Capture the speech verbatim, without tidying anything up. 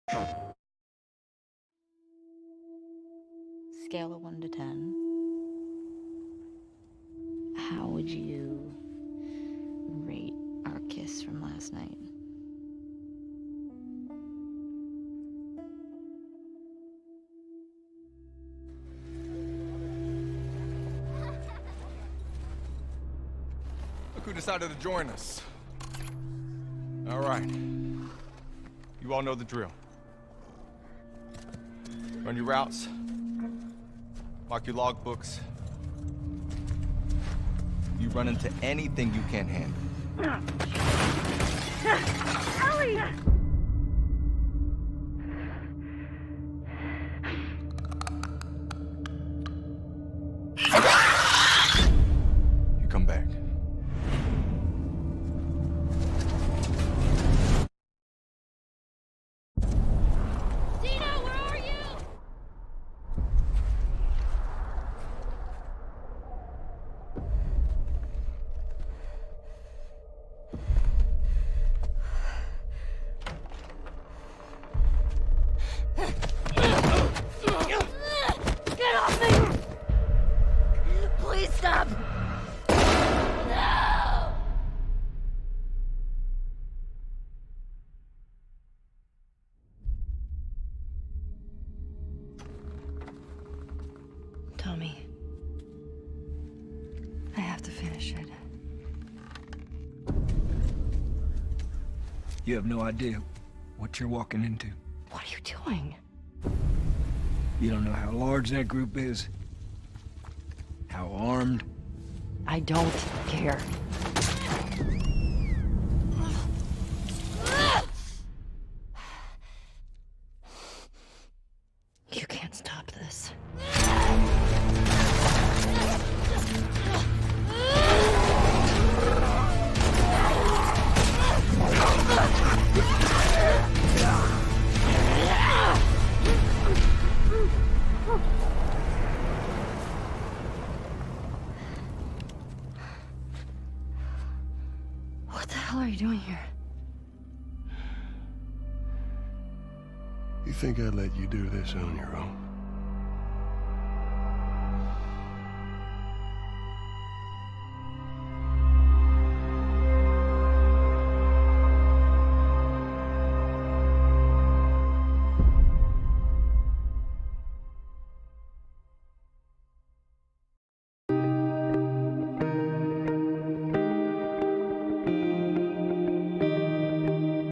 Scale of one to ten. How would you rate our kiss from last night? Look who decided to join us. All right. You all know the drill. Run your routes. Mark your logbooks. You run into anything you can't handle. Ellie! You come back. Dina, where are you? Get off me! Please stop! No! Tommy, I have to finish it. You have no idea what you're walking into. What are you doing? You don't know how large that group is, how armed. I don't care. You can't stop this. What the hell are you doing here? You think I'd let you do this on your own?